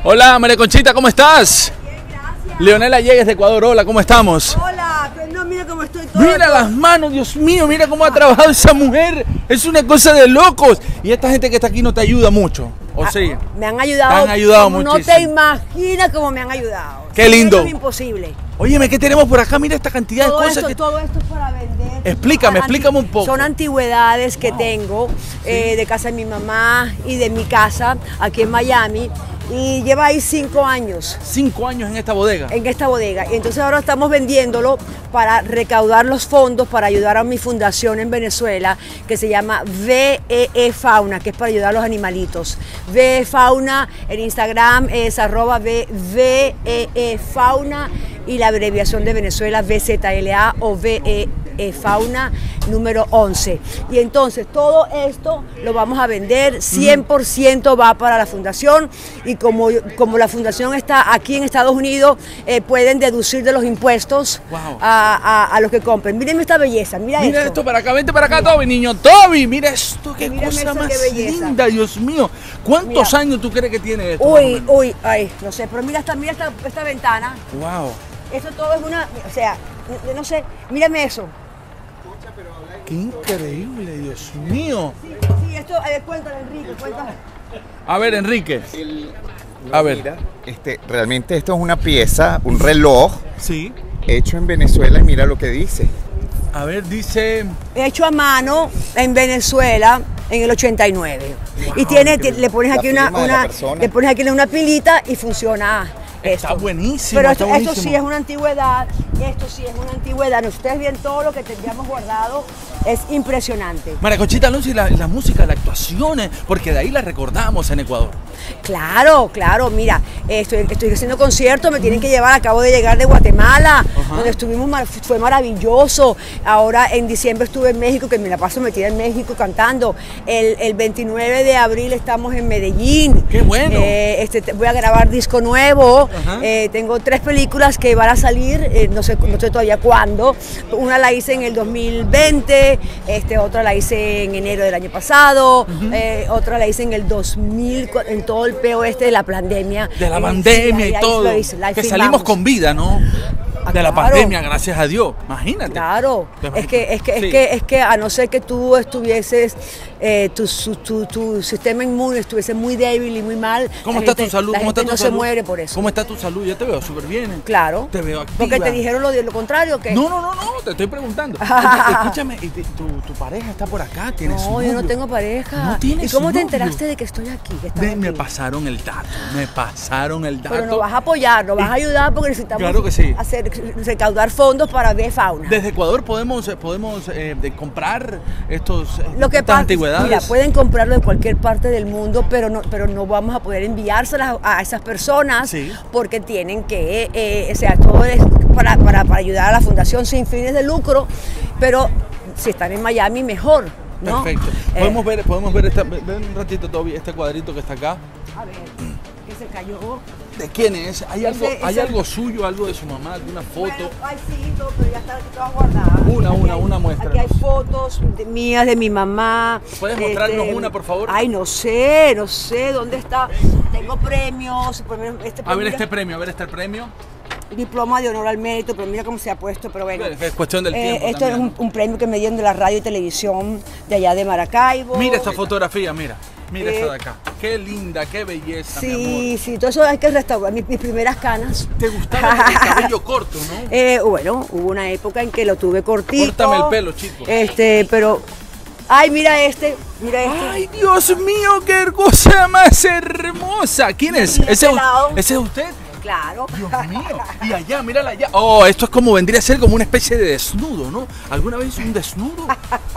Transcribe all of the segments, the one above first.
Hola, María Conchita, ¿cómo estás? Bien, gracias. Leonela Llegues de Ecuador, hola, ¿cómo estamos? Hola, pero no, mira cómo estoy todo. Mira las manos, Dios mío, mira cómo ha trabajado esa mujer. Es una cosa de locos. Y esta gente que está aquí no te ayuda mucho, ¿o sí? Me han ayudado. Te han ayudado como muchísimo. No te imaginas cómo me han ayudado. Qué lindo. Es imposible. Óyeme, ¿qué tenemos por acá? Mira esta cantidad de cosas que... Todo esto es para vender. Explícame un poco. Son antigüedades que tengo de casa de mi mamá y de mi casa aquí en Miami. Y lleva ahí 5 años. 5 años en esta bodega. En esta bodega. Y entonces ahora estamos vendiéndolo para recaudar los fondos para ayudar a mi fundación en Venezuela que se llama VEE Fauna, que es para ayudar a los animalitos. VEE Fauna, en Instagram es @VEE Fauna y la abreviación de Venezuela VZLA o VEE Fauna número 11. Y entonces todo esto lo vamos a vender, 100% va para la fundación y como la fundación está aquí en Estados Unidos, pueden deducir de los impuestos a los que compren. Miren esta belleza, mira esto para acá, vente para acá, Toby, niño Toby, mira esto, qué Mírame cosa eso, más qué belleza. linda, Dios mío. ¿Cuántos años tú crees que tiene esto? Ay, no sé, pero mira esta ventana. Wow. Eso todo es una, o sea, no sé, mírame eso. Qué increíble, Dios mío. Sí, esto, cuéntale, Enrique, cuéntale. A ver, Enrique. A ver. Mira, realmente esto es una pieza, un reloj Sí. hecho en Venezuela y mira lo que dice. A ver, dice... Hecho a mano en Venezuela en el 89. Y tiene, le pones aquí le pones aquí una pilita y funciona. Está Esto. buenísimo. Pero está esto buenísimo. sí es una antigüedad, esto sí es una antigüedad. Ustedes ven todo lo que tendríamos guardado, es impresionante. María Conchita Alonso y la música, las actuaciones, porque de ahí la recordamos en Ecuador. Claro, claro, mira, estoy haciendo conciertos, me tienen que llevar, acabo de llegar de Guatemala, donde estuvimos, fue maravilloso. Ahora en diciembre estuve en México, que me la paso metida en México cantando. El 29 de abril estamos en Medellín. ¡Qué bueno! Voy a grabar disco nuevo. Tengo 3 películas que van a salir, no sé todavía cuándo. Una la hice en el 2020, otra la hice en enero del año pasado, otra la hice en el 2000, en todo el peo de la pandemia. De la pandemia y todo. Que salimos con vida, ¿no? De la pandemia, gracias a Dios. Imagínate. Claro. Es que a no ser que tú estuvieses, tu sistema inmune estuviese muy débil y muy mal. ¿Cómo está tu salud? La ¿Cómo está gente tu no salud? se muere por eso. ¿Cómo está tu salud? Yo te veo súper bien. Claro. Te veo activa. Porque te dijeron lo contrario, ¿qué? No, te estoy preguntando. Escúchame, ¿tu pareja está por acá? ¿Tienes No, novio? yo no tengo pareja. ¿No tienes ¿Y cómo te novio? enteraste de que estoy aquí? Que estás Me aquí? pasaron el dato, Pero nos vas a apoyar, nos vas a ayudar porque necesitamos Claro que sí. recaudar fondos para VEE Fauna. Desde Ecuador podemos comprar Lo que estas pasa, antigüedades. mira, pueden comprarlo de cualquier parte del mundo, pero no vamos a poder enviárselas a esas personas porque tienen que, todo es para ayudar a la fundación sin fines de lucro, pero si están en Miami, mejor, ¿no? Perfecto. Podemos ver ven un ratito, Toby, este cuadrito que está acá. A ver, que se cayó. ¿De quién es? ¿Hay Ese- algo suyo, algo de su mamá, alguna foto? Bueno, ay, sí, pero ya está todas guardadas. Una muestra. Aquí hay fotos mías, de mi mamá. ¿Puedes mostrarnos una, por favor? Ay, no sé, ¿dónde está? Tengo premios. A ver este premio, está el premio. Diploma de honor al mérito, pero mira cómo se ha puesto, pero bueno. Es cuestión del tiempo Esto también, es un premio que me dieron de la radio y televisión de allá de Maracaibo. Mira esta fotografía, mira esta de acá. Qué linda, qué belleza, mi amor. Sí, todo eso hay que restaurar. Mis primeras canas. ¿Te gustaba el cabello corto, no? Bueno, hubo una época en que lo tuve cortito. Córtame el pelo, chico. Pero... Ay, mira este. Ay, Dios mío, qué cosa más hermosa. ¿Quién es? ¿Ese es usted? Claro. Dios mío. Y allá, mírala allá. Oh, esto es como, vendría a ser como una especie de desnudo, ¿no? ¿Alguna vez hizo un desnudo?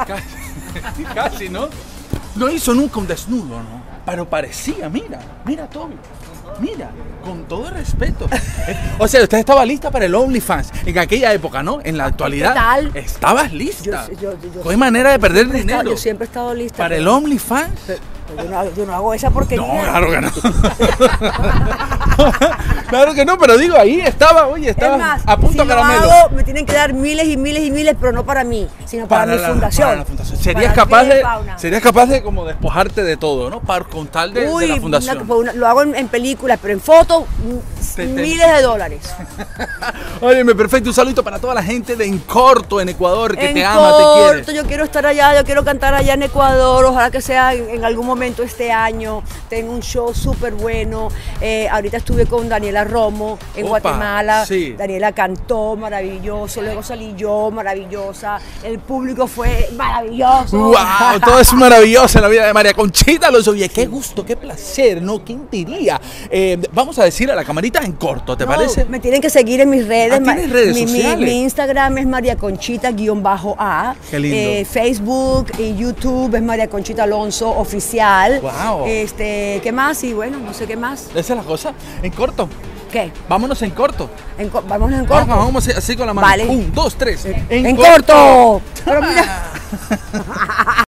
Casi, ¿no? No hizo nunca un desnudo, ¿no? Pero parecía, mira, Toby. Mira, con todo el respeto. O sea, usted estaba lista para el OnlyFans en aquella época, ¿no? En la actualidad. ¿Qué tal? Estabas lista. Yo No hay manera de perder dinero. Yo siempre he estado lista. ¿Para el OnlyFans? Yo no hago esa porquería. No, claro que no. Claro que no, pero digo, ahí estaba, oye, estaba Es más, a punto si de lo caramelo. hago, me tienen que dar miles y miles y miles, pero no para mí, sino para mi fundación. Para la fundación. ¿Serías Para capaz Vida de, Fauna. serías capaz de como despojarte de todo, ¿no? Para con tal de la fundación. Lo hago en películas, pero en fotos, miles de dólares. Óyeme, perfecto, un saludito para toda la gente de Encorto, en Ecuador, que En te ama, te quiere. corto, yo quiero estar allá, yo quiero cantar allá en Ecuador, ojalá que sea en algún momento este año. Tengo un show súper bueno. Ahorita estuve con Daniela Romo en Opa, Guatemala. sí. Daniela cantó maravilloso, luego salí yo maravillosa. El público fue maravilloso. ¡Wow! Todo es maravilloso en la vida de María Conchita Alonso. Oye, qué gusto, qué placer, ¿no? ¿Quién diría? Vamos a decir a la camarita en corto, ¿te No, parece? me tienen que seguir en mis redes. ¿Tienes redes sociales? Mi Instagram es María Conchita-A. Qué lindo. Facebook y YouTube es María Conchita Alonso Oficial. Guau. ¿Qué más? Y bueno, no sé qué más. Esa es la cosa. En corto. ¿Qué? Vámonos en corto. Vámonos en corto. Vamos así con la mano. Vale. 1, 2, 3. En corto. Pero mira.